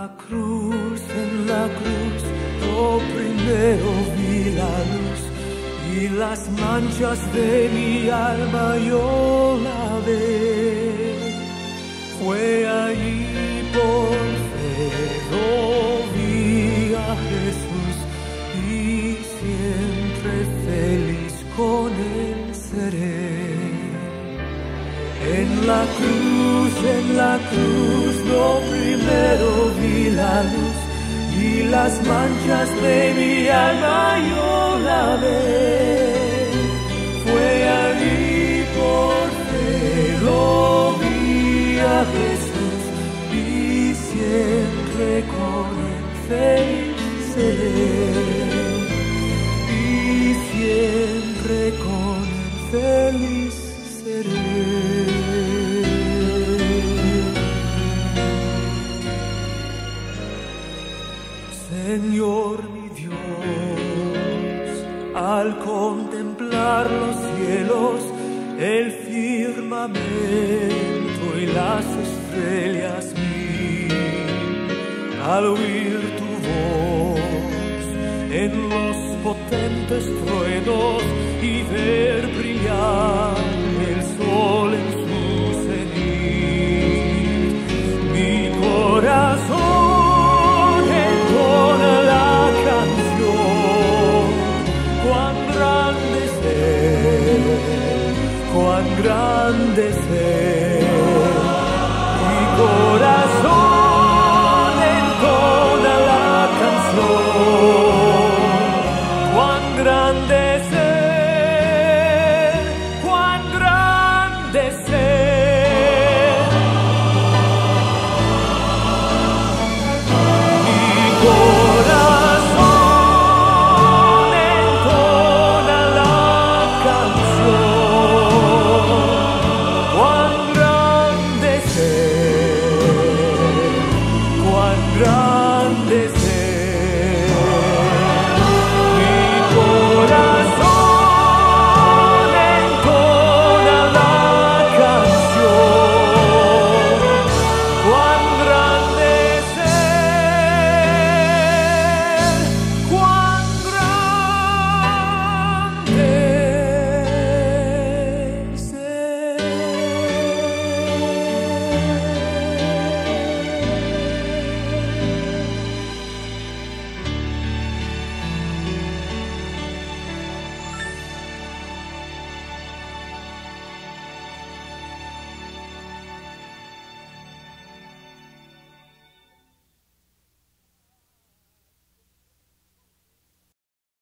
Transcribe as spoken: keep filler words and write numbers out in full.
la cruz, en la cruz, yo primero vi la luz y las manchas de mi alma yo lavé. Fue allí por fe, yo vi a Jesús y siempre feliz con él seré. En la cruz, en la cruz, yo primero vi la luz y las manchas de mi alma yo lavé. Fue allí por fe, lo vi a Jesús y siempre con él feliz seré. Y siempre con él feliz seré. Señor mi Dios, al contemplar los cielos, el firmamento y las estrellas mil, al oír tu voz en los potentes truenos y ver brillar el sol en